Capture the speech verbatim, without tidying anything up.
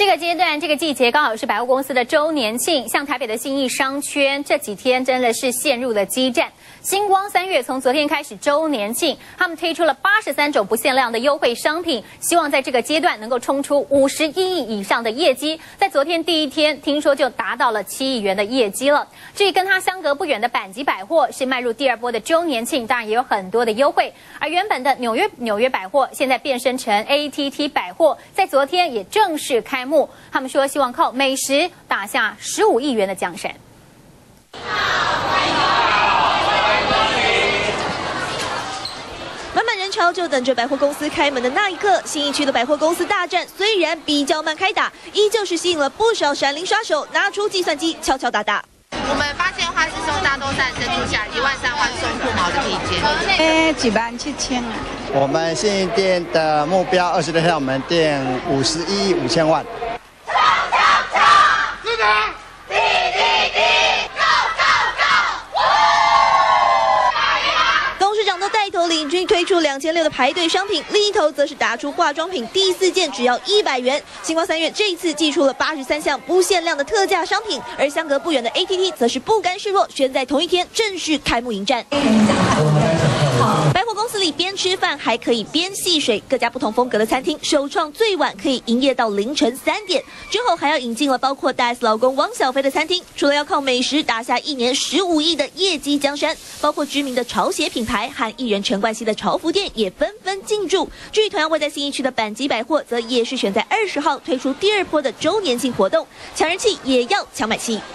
这个阶段，这个季节刚好是百货公司的周年庆，像台北的信义商圈这几天真的是陷入了激战。星光三月从昨天开始周年庆，他们推出了八十三种不限量的优惠商品，希望在这个阶段能够冲出五十一亿以上的业绩。在昨天第一天，听说就达到了七亿元的业绩了。至于跟它相隔不远的阪急百货，是迈入第二波的周年庆，当然也有很多的优惠。而原本的纽约纽约百货，现在变身成 A T T 百货，在昨天也正式开幕。他们说希望靠美食打下十五亿元的江山。 满满人潮就等着百货公司开门的那一刻。信义区的百货公司大战虽然比较慢开打，依旧是吸引了不少闪灵刷手，拿出计算机敲敲打打。 我们八千花是送大豆蛋珍珠虾，一万三万送兔毛的披肩。 哎，几万七千啊！ 我们信义店的目标二十六条门店五十一亿五千万。 带头领军推出两千六的排队商品，另一头则是打出化妆品第四件只要一百元。星光三月这一次祭出了八十三项不限量的特价商品，而相隔不远的 A T T 则是不甘示弱，选在同一天正式开幕迎战。百货公司里边吃饭还可以边戏水，各家不同风格的餐厅首创最晚可以营业到凌晨三点。之后还要引进了包括大 S 老公汪小菲的餐厅，除了要靠美食打下一年十五亿的业绩江山，包括知名的潮鞋品牌和艺人陈冠希的潮服店也纷纷进驻。至于同样位在信义区的阪急百货，则也是选在二十号推出第二波的周年庆活动，抢人气也要抢买气。